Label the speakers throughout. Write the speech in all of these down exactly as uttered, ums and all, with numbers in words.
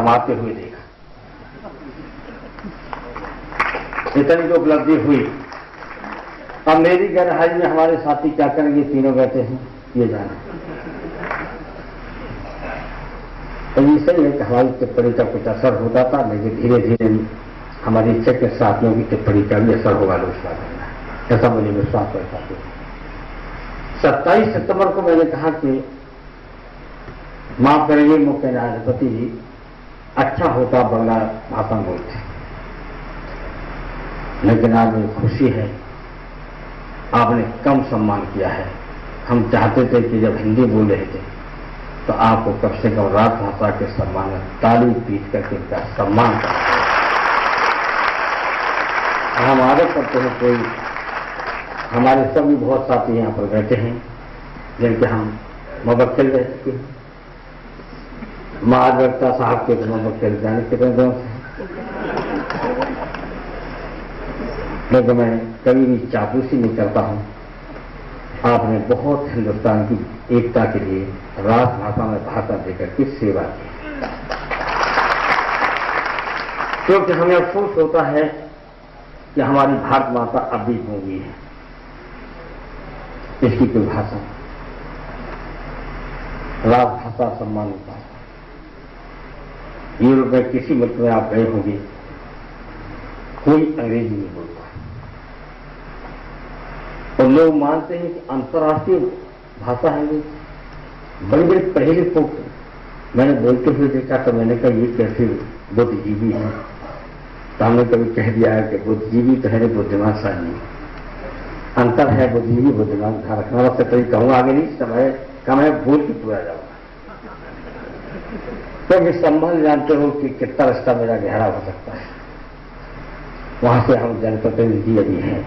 Speaker 1: कमाते हुए देखा। इतनी जो उपलब्धि हुई, अब मेरी गहराई में हमारे साथी क्या करेंगे, तीनों बैठे हैं, ये जाना। तो ये सही है कि हमारी टिप्पणी का कुछ असर होता था, लेकिन धीरे धीरे हमारी इच्छा के साथियों की टिप्पणी का भी असर होगा लोकसभा में, ऐसा मुझे विश्वास रहता है। सत्ताईस सितंबर को मैंने कहा कि माफ करेंगे मुख्य न्यायाधिपति जी, अच्छा होता बंगला भाषण बोलते, लेकिन आज मुझे खुशी है आपने कम सम्मान किया है। हम चाहते थे कि जब हिंदी बोल रहे थे तो आपको कम से कम राजभाषा के सम्मान में ताली पीट करके इनका सम्मान करते हैं। हम आदत करते हैं, कोई हमारे सभी बहुत साथी यहाँ पर बैठे हैं जिनके हम मुवक्किल रह चुके हैं। महाधिवक्ता साहब के मुवक्किल जाने कितने दिनों से, लेकिन मैं कभी भी चापलूसी नहीं करता हूं। आपने बहुत हिंदुस्तान की एकता के लिए राजभाषा में भाषा देकर के सेवा की, क्योंकि हमें अफसोस होता है कि हमारी भारत माता अब भी गूंगी है, इसकी कोई भाषा, राजभाषा सम्मान भाषा। यूरोप में किसी मुल्क में आप गए होंगे, कोई अंग्रेजी नहीं बोलता, और लोग मानते हैं कि अंतर्राष्ट्रीय भाषा है ये। बड़े बड़े पढ़े लिखे मैंने बोलते हुए देखा तो मैंने कहा ये कैसे बुद्धिजीवी है। तो हमने कभी कह दिया है कि बुद्धिजीवी तो है, बुद्धिमान सा नहीं, अंतर है बुद्धिजीवी बुद्धिमान। ध्यान रखना, वक्त कभी कहूँ आगे नहीं, समय कम है, भूल के पूरा जाऊंगा। क्योंकि तो संबंध जानते हो कि कितना रिश्ता मेरा गहरा हो सकता है, वहां से हम जनप्रतिनिधि अभी हैं।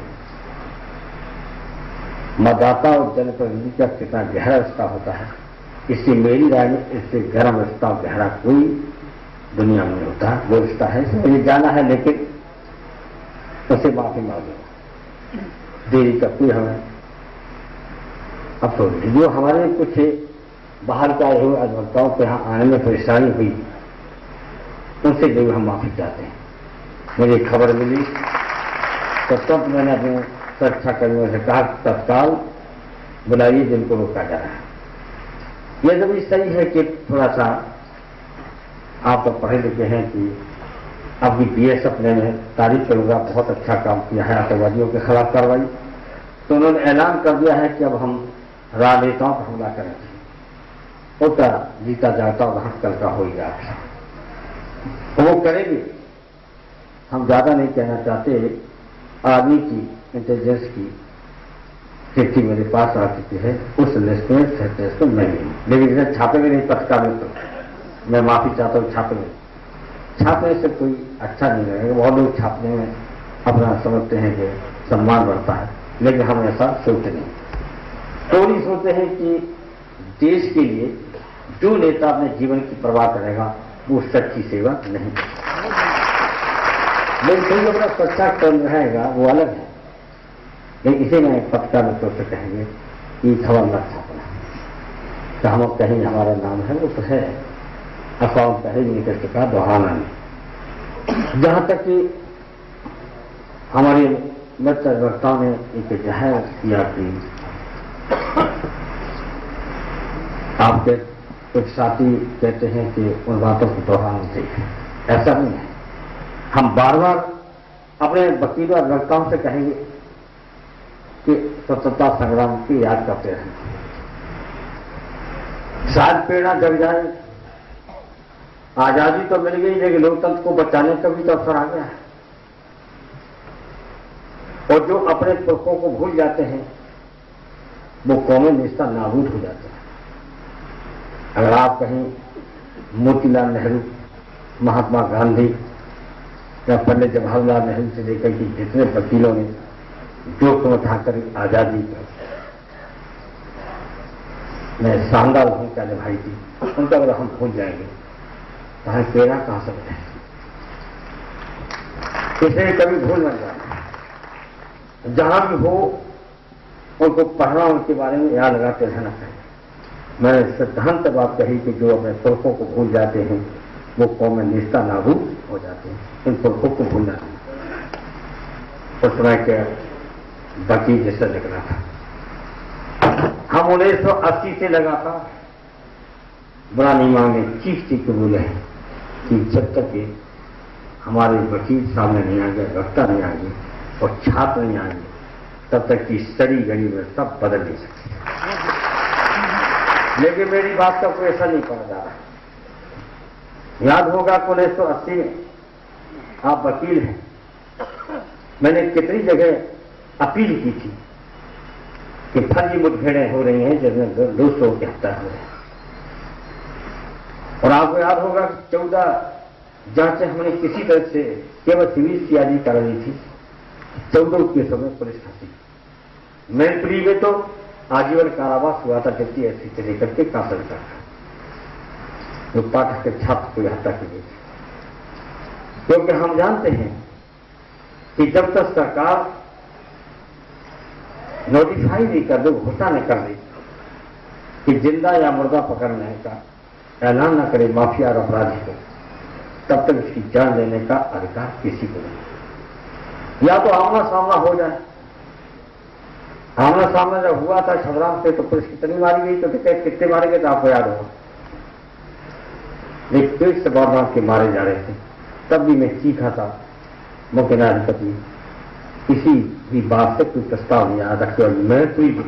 Speaker 1: मतदाता और जनप्रतिनिधि का कितना गहरा रिश्ता होता है, इससे मेरी राय में इससे गर्म रिश्ता गहरा कोई दुनिया में होता है। वो रिश्ता है, ये जाना है, लेकिन उसे माफी मांगेगा, देरी का कोई हमें अफसोस नहीं। जो हमारे कुछ बाहर के आए हुए अधिवक्ताओं के यहाँ आने में परेशानी हुई, उनसे जो हम माफी चाहते हैं। मुझे खबर मिली तो तब मैंने अपने सुरक्षा कर्मियों से कहा तत्काल बुलाइए जिनको रोका जा रहा है। यह जब सही है कि थोड़ा सा आप तो पढ़े लिखे हैं कि अभी बीएसएफ ने मैं तारीफ करूंगा, बहुत अच्छा काम किया है आतंकवादियों के खिलाफ कार्रवाई। तो उन्होंने ऐलान कर दिया है कि अब हम राजनेताओं पर हमला करेंगे, होता जीता जाता और हटकल का होगा, तो वो करेंगे। हम ज्यादा नहीं कहना चाहते, आदमी की इंटेलिजेंस की चिट्ठी मेरे पास आ चुकी है, उस लिस्ट में सैंतीस तो नहीं, लेकिन इसे छापेंगे नहीं पत्रिका में, तो मैं माफी चाहता हूँ। छापेंगे, छापने से कोई अच्छा नहीं लगेगा। बहुत लोग छापने में अपना समझते हैं कि सम्मान बढ़ता है, लेकिन हम ऐसा सोचते नहीं। थोड़ी सोचते हैं कि देश के लिए जो नेता अपने जीवन की परवाह करेगा वो सच्ची सेवा नहीं करेगा, लेकिन कोई अपना सच्चा कर्म रहेगा वो अलग है। लेकिन इसे मैं पत्रिका में सोच कहेंगे कि खबर न छापना, तो हम अब कहेंगे हमारा नाम है, वो तो है, अफवाह पहले भी निकल चुका, दोहराना नहीं। जहां तक कि हमारे मित्र अधिवक्ताओं ने एक जाहिर किया कि आपके कुछ साथी कहते हैं कि उन बातों को दोहराना चाहिए, ऐसा नहीं है। हम बार बार अपने वकीलों और अधिवक्ताओं से कहेंगे कि स्वतंत्रता संग्राम की याद करते रहें। शायद प्रेरणा जग जाए, आजादी तो मिल गई, लेकिन लोकतंत्र को बचाने का भी तो अवसर आ गया है। और जो अपने पुरखों को भूल जाते हैं वो कौमी निष्ठा नाबूद हो जाते हैं। अगर आप कहीं मोतीलाल नेहरू, महात्मा गांधी या पंडित जवाहरलाल नेहरू से लेकर कि जितने वकीलों ने जोखिम उठाकर आजादी का मैं शानदार भूमिका निभाई थी, उनका अगर हम भूल जाएंगे तो हमें प्रेरणा कहां से मिलेगी। इसे कभी भूल मत जाना, जहां भी हो उनको पढ़ना, उनके बारे में याद लगाते रहना चाहिए। मैंने सिद्धांत बात कही कि जो अपने पुरखों को भूल जाते हैं वो कौमें नेस्ता नाबूद हो जाते हैं। इन पुरखों को भूलना नहीं। उस समय के बाकी जैसा लगना था। हम उन्नीस सौ अस्सी से लगातार बुरा नहीं मांगे, चीख चीख के बोले हैं कि जब तक कि हमारे वकील सामने नहीं आएंगे, वक्ता नहीं आएंगे और छात्र नहीं आएंगे, तब तक की सड़ी गड़ी में सब बदल नहीं सकते। लेकिन मेरी बात का कोई ऐसा नहीं पड़ा जा रहा। याद होगा कि उन्नीस सौ अस्सी में आप वकील हैं, मैंने कितनी जगह अपील की थी कि फर्जी मुठभेड़ें हो रही हैं जिसमें दोस्तों की हत्या हो रही है। और आपको याद होगा कि चौदह जांचें हमने किसी तरह से केवल सिविल सीआईडी करा दी थी, चौदह केसों में पुलिस फंसी। मैनपुरी में तो आजीवन कारावास हुआ था, जबकि ऐसी से लेकर के काफल का जो पाठक के छात्र को हत्या की गई थी। क्योंकि हम जानते हैं कि जब तक सरकार नोटिफाई नहीं कर दे, घोषणा नहीं कर दे कि जिंदा या मुर्दा पकड़ने का ऐलान न करे माफिया और अपराधी को, तब तक इसकी जान लेने का अधिकार किसी को नहीं। या तो आमना सामना हो जाए। आमना सामना जब हुआ था छबराम से, तो पुलिस कितनी मारी गई, तो कितने मारे गए तो आपको याद होगा। एक पेट से बार के मारे जा रहे थे, तब भी मैं चीखा था मुख्य न्यायाधिपति, किसी भी बात से कोई प्रस्ताव नहीं आया था। केवल मैं कोई भी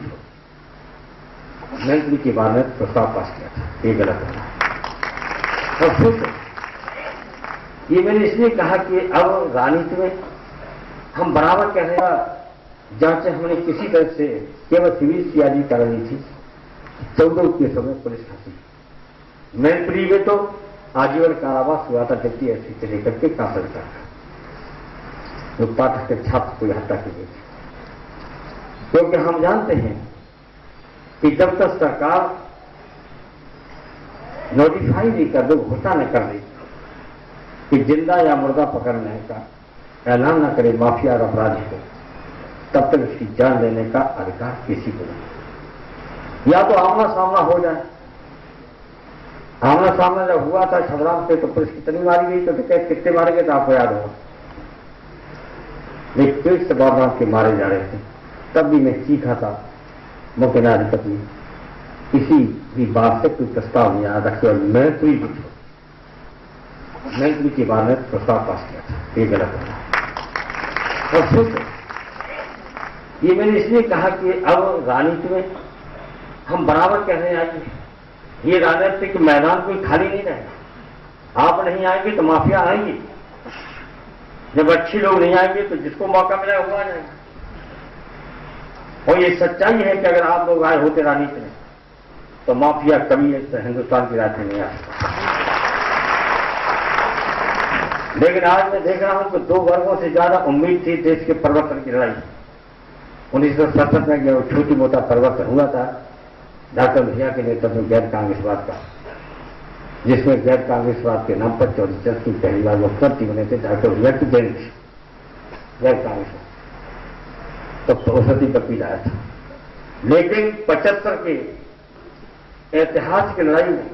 Speaker 1: मैंने के बाद में प्रस्ताव पास किया था, ये गलत है। और सोचो, ये मैंने इसलिए कहा कि अब राजनीति में हम बराबर कह रहे हैं, जांचें हमने किसी तरह से केवल सिविल सीआईडी करा दी थी, चौदह केसों में पुलिस फंसी। मैनपुरी में तो आजीवन कारावास हुआ था, जबकि ऐसी से लेकर के काफल का जो पाठक के छात्र को हत्या की गई थी। क्योंकि हम जानते हैं कि जब तक सरकार नोटिफाई नहीं कर दे, घोषणा न कर दे कि जिंदा या मुर्दा पकड़ने का ऐलान न करे माफिया और अपराधी को, तब तक इसकी जान लेने का अधिकार किसी को नहीं। या तो आमना सामना हो जाए। आमना सामना जब हुआ था छबराम से, तो पुलिस कितनी मारी गई, तो कितने मारे गए तो आपको याद होगा। एक पेट से बार के मारे जा रहे थे, तब भी मैं चीखा था मुख्य न्यायाधिपति, किसी भी बात से कोई प्रस्ताव नहीं आया था। केवल मैं कोई भी मैं के बाद में प्रस्ताव पास किया था, ये गलत है। और सोचो, ये मैंने इसलिए कहा कि अब राजनीति में हम बराबर कह रहे हैं कि ये राजनीतिक मैदान कोई खाली नहीं रहेगा। आप नहीं आएंगे तो माफिया आएंगे, जब अच्छे लोग नहीं आएंगे तो जिसको मौका मिला वो आ जाएगा। और ये सच्चाई है कि अगर आप लोग आए होते राजनीति में, तो माफिया कभी हिंदुस्तान की राजनीति नहीं आ सकता। लेकिन आज मैं देख रहा हूं कि दो वर्गों से ज्यादा उम्मीद थी देश के परिवर्तन की लड़ाई। उन्नीस सौ सड़सठ में जो छोटी मोटा परिवर्तन हुआ था डॉक्टर भैया के नेतृत्व में गैर कांग्रेसवाद का, जिसमें गैर कांग्रेसवाद के नाम पर चौधरी की पहली बार मुख्यमंत्री बने थे डॉक्टर भैया की जयंती थी गैर कांग्रेस, तो सरस्वती वकील आया था। लेकिन पचहत्तर के ऐतिहासिक लड़ाई में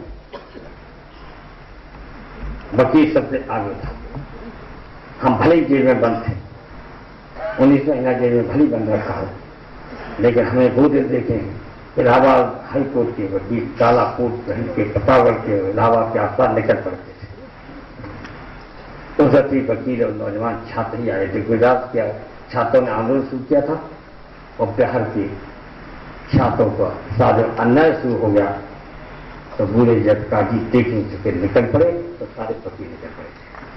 Speaker 1: वकील सबसे आगे था। हम भले ही जेल में बंद थे, उन्नीस महीना जेल में भले बंद रखा हो, लेकिन हमें वो दिन देखे इलाहाबाद हाई कोर्ट के वकील काला कोट पहन के प्रतापगढ़ के इलाहाबाद के आसपास निकल पड़ते थे। सरस्वती वकील और नौजवान छात्र ही आए थे। गुजरात के छात्रों ने आंदोलन शुरू किया था और बिहार के छात्रों का साथ जब अन्याय शुरू हो गया तो बूढ़े जब काजी देख नहीं सके, निकल पड़े तो सारे वकील निकल पड़े।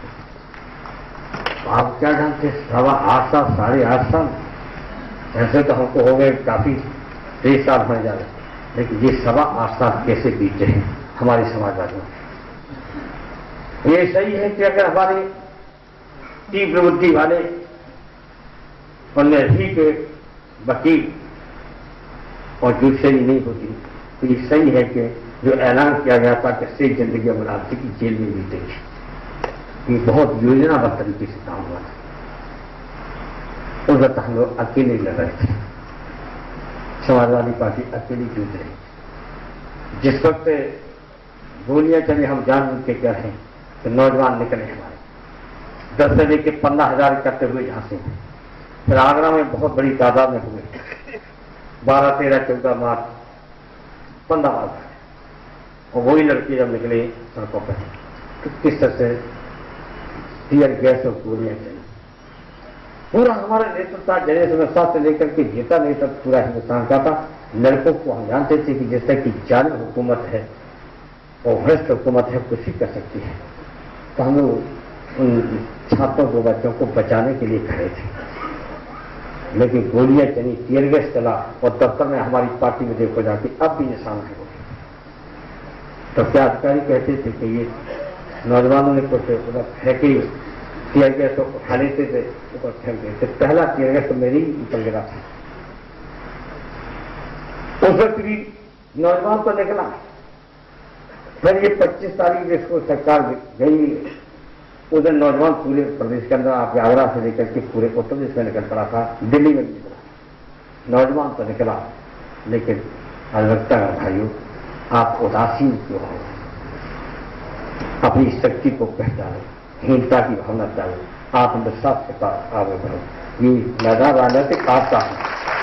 Speaker 1: तो आप क्या जानते, सवा आठ साल साढ़े आठ साल ऐसे तो हमको हो गए काफी तेईस साल होने जा रहे, लेकिन ये सवा आठ साल कैसे बीते हैं हमारे समाजवादियों में। ये सही है कि अगर हमारे तीव्र बुद्धि वाले और निर्भीक वकील और जो सही नहीं होती, तो ये सही है कि जो ऐलान किया गया था कि सही जिंदगी बनाते की जेल में बीतेगी, ये बहुत योजनाबद्ध तरीके से काम हुआ था। उस वक्त हम लोग अकेले लड़ रहे थे, समाजवादी पार्टी अकेली जूझ रही। जिस वक्त गोलियां चली हम जान बुझ के कह रहे हैं तो नौजवान निकले हमारे, दस से लेकर पंद्रह हजार इकट्ठे हुए झांसी में, फिर आगरा में बहुत बड़ी तादाद में हुए, बारह तेरह चौदह मार्च पंद्रह मार्च, और वही लड़के जब निकले सड़कों पर तो किस तरह से टीयर गैस और गोलियां चली। पूरा हमारा नेतृत्व जने समस्या से लेकर के जीता नेतृत्व पूरा हिंदुस्तान का था। लड़कों को हम जानते थे कि जैसे कि जालिम हुकूमत है और भ्रष्ट हुकूमत है, कुछ ही कर सकती है, तो हम लोग उन छात्रों को, बच्चों को बचाने के लिए खड़े थे। लेकिन गोलियां चली, टीयर गैस चला, और दफ्तर में हमारी पार्टी में देखो जाके अब भी निशान है। तो क्या अधिकारी कहते थे कि ये नौजवानों ने कुछ फेंकी टीयर गैस तो उठा लेते थे, ऊपर फेंक देते। पहला टीयर गैस तो मेरी ऊपर गिरा था। उस वक्त भी नौजवान तो निकला। फिर ये पच्चीस तारीख जिसको सरकार गई, उस दिन नौजवान पूरे प्रदेश के अंदर, आपके आगरा से लेकर के पूरे उत्तर प्रदेश में निकल पड़ा था, दिल्ली में भी निकला। नौजवान तो निकला, लेकिन अलबत्ता भाइयों, आप उदासीन क्यों हो? अपनी शक्ति को पहचानो, हीनता की भावना चाहिए, आत्मविश्वास के साथ आगे बढ़ो। ये मैदान राजनीतिक आपका है,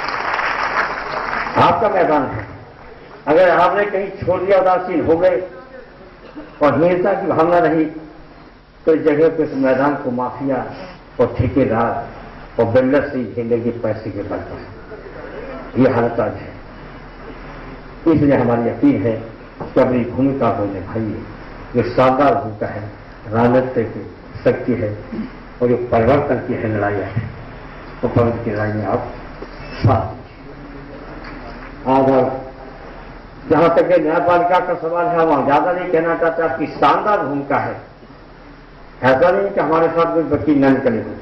Speaker 1: आपका मैदान है। अगर आपने कहीं छोड़ दिया, उदासीन हो गए और हीनता की भावना रही, तो इस जगह पर इस मैदान को माफिया और ठेकेदार और बिल्डर से खेलने के पैसे के बल पर यह हालत आज है। इसलिए हमारी अपील है कि अपनी भूमिका को निभाइए। जो शानदार भूमिका है, राजनीति की शक्ति है, और जो परिवर्तन की है लड़ाई है, तो परिवर्तन की लड़ाई में आप साथ और जहां तक न्यायपालिका का सवाल है, वहां ज्यादा नहीं कहना चाहता। आपकी शानदार भूमिका है। ऐसा नहीं कि हमारे साथ कोई वकील न निकले हो।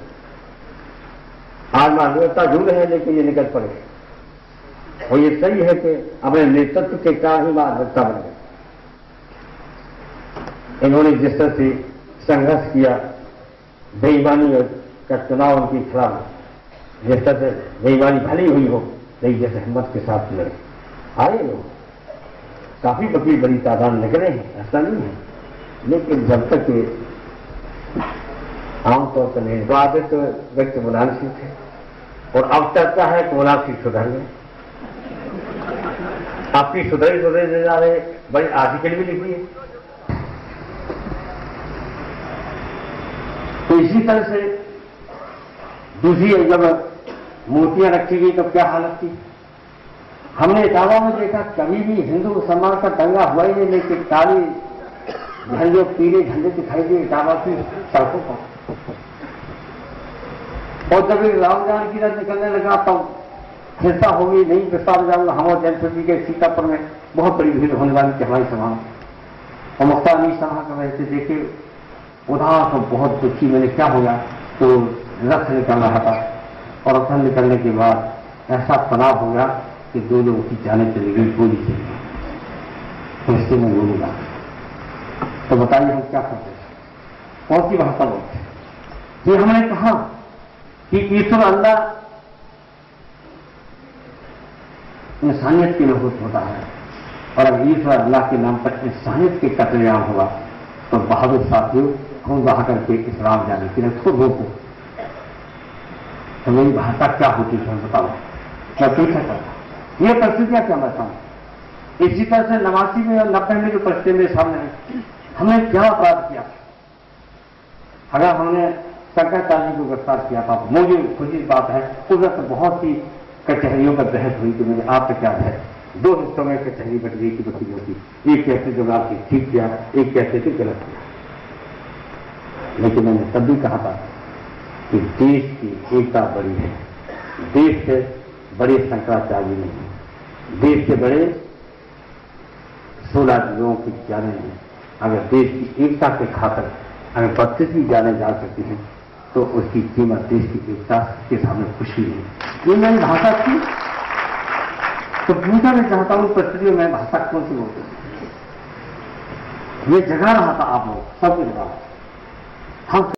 Speaker 1: आज मानवता जुड़ है, लेकिन ये निकल पड़े, और ये सही है कि अपने नेतृत्व के कारण ही मानवता बन गए। इन्होंने जिस तरह से संघर्ष किया, बेईमानी का चुनाव उनके खिलाफ, जिस तरह से बेईमानी भली हुई हो, लेकिन जैसे हिम्मत के साथ लड़े आए लोग, काफी वकील बड़ी तादाद निकले हैं, ऐसा नहीं है। लेकिन जब तक आमतौर पर नहीं, तो आगे तो व्यक्ति मुलायम सिंह थे, और अब चर्चा है कि मुलायम सिंह सुधर गए। आपकी सुधरी सुधरी जा रहे, बड़ी आर्टिकल भी लिखी है। तो इसी तरह से दूसरी जब मूर्तियां रखी गई, तब क्या हालत थी? हमने इटावा में देखा, कभी भी हिंदू मुसलमान का दंगा हुआ ही नहीं, लेकिन काली झंडे, पीले झंडे दिखाई दिए इटावा की सड़कों पर। और जब राम जानकी रथ निकलने लगा, तब हिंसा होगी, नहीं प्रस्ताव जाऊंगा। हम और जनप्रति के सीतापुर में बहुत बड़ी भीड़ होने वाली थी हमारी सभा में, और मुख्तार अली सभा कर रहे थे। देखे उदास और बहुत दुखी, मैंने क्या होगा, तो रथ निकल रहा था, और रथ निकलने के बाद ऐसा तनाव हो गया कि दो लोगों की जाने चली गई, गोली चली गई, हिस्से में गोली लगा। तो बताइए हम क्या करते हैं? कौन सी भाषा बोलते हैं? ये हमने कहा कि ईश्वर अल्लाह इंसानियत के लिए होता है, और अगर ईश्वर अल्लाह के नाम पर इंसानियत के कत्लेआम हुआ, तो बहादुर साथियों, हम वहां करके इस्लाम जाने के लिए खुद रोको। तो मेरी भाषा क्या होती है बताओ, मैं पूछा करता। ये परिस्थितियां क्या बताऊं? इसी तरह से नवासी में और नब्बे में जो परिस्थिति मेरे सामने है, हमने क्या अपराध किया? अगर हमने शंकराचार्य को गिरफ्तार किया था, मुझे खुशी बात है, उस वक्त बहुत सी कचहरियों पर बहस हुई कि मेरे आप क्या है, दो हिस्सों में कचहरी बट गई की वकीलों की। एक कहते जो आपने ठीक किया, एक कहते थे गलत किया। लेकिन मैंने तब भी कहा था कि देश की एकता बड़ी है, देश से बड़े शंकराचार्य नहीं है, देश से बड़े सोलह लोगों की जाने नहीं। अगर देश की एकता के खातिर अगर बत्तीस भी जाने जा सकती हैं, तो उसकी कीमत देश की एकता के सामने कुछ भी नहीं। ये मेरी भाषा थी, तो पूछा मैं चाहता हूं परिस्थितियों में भाषा कौन सी बोलती है? ये जगा रहा था आप लोग, सब जगह हम